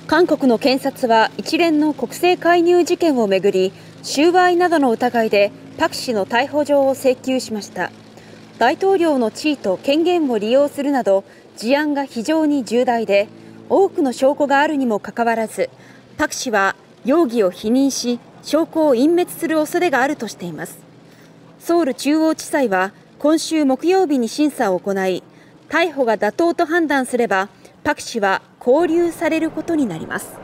韓国の検察は一連の国政介入事件をめぐり、収賄などの疑いでパク氏の逮捕状を請求しました。大統領の地位と権限を利用するなど事案が非常に重大で、多くの証拠があるにもかかわらず、パク氏は容疑を否認し、証拠を隠滅する恐れがあるとしています。ソウル中央地裁は今週木曜日に審査を行い、逮捕が妥当と判断すればパク氏は勾留されることになります。